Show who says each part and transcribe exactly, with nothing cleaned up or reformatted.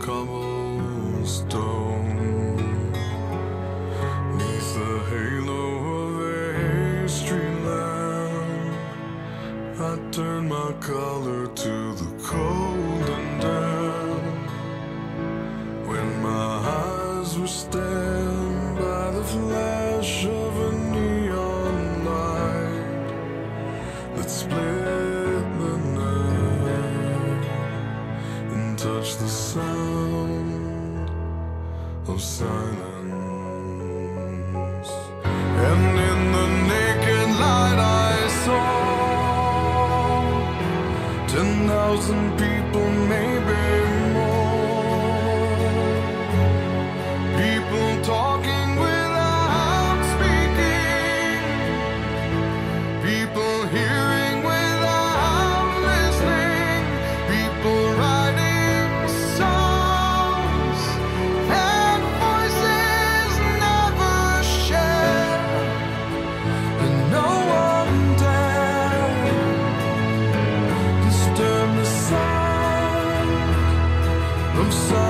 Speaker 1: cobblestone, neath the halo of a street lamp, I turn my collar to the cold and damp. When my eyes were stabbed by the flash of a neon light that split the night and touched the sound of silence. And in the naked light I saw ten thousand people, maybe more, people talking without speaking, people hearing without listening, people writing songs that voices never share, and no one dared disturb the sound of silence.